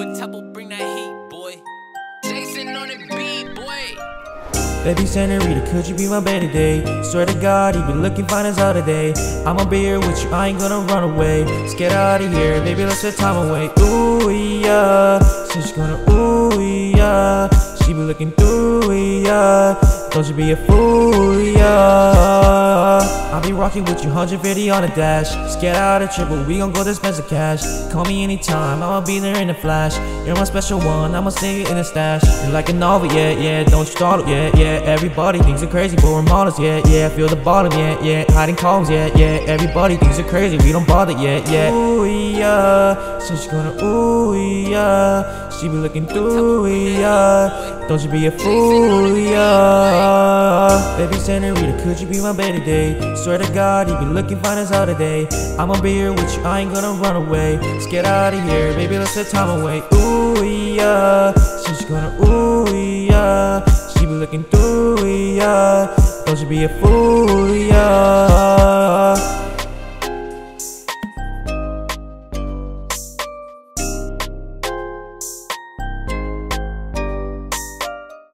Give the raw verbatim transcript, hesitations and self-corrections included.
the temple, bring that heat, boy. Jason on the beat, boy. Baby Senorita, could you be my baby today? Swear to God, you be looking fine as hell today. I'ma be here with you, I ain't gonna run away. Let's get out of here, baby, let's get time away. Ooh, yeah, she's gonna ooh, yeah. She be looking through, yeah. Don't you be a fool, yeah. I'll be rocking with you, one hundred fifty on the dash. Let's get out of triple, we gon' go to spend some cash. Call me anytime, I'ma be there in a flash. You're my special one, I'ma stay in a stash. You're like a novel, yeah, yeah, don't you startle, yeah, yeah. Everybody thinks I'm crazy, but we're models, yeah, yeah. Feel the bottom, yeah, yeah. Hiding columns, yeah, yeah. Everybody thinks we're crazy, we don't bother, yeah, yeah. Ooh, yeah, so she's gonna ooh, yeah. She be looking through, yeah. Don't you be a fool, yeah. Baby Senorita, could you be my baby today? Swear to God, you be looking fine as hell today. I'ma be here with you, I ain't gonna run away. Let's get out of here, baby, let's set time away. Ooh, yeah, she's gonna ooh, yeah. She be looking through, yeah. Don't you be a fool, yeah.